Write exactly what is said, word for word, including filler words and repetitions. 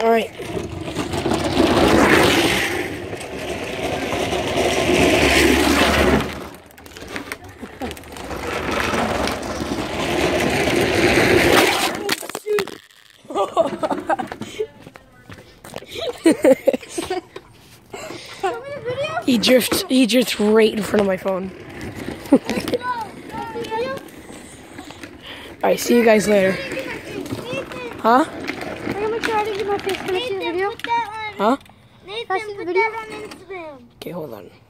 All right. He drifts. He drifts right in front of my phone. All right. See you guys later. Huh? I'm gonna try to get my face. Can I see the video? Huh? Nathan, put that on Instagram. Okay, hold on.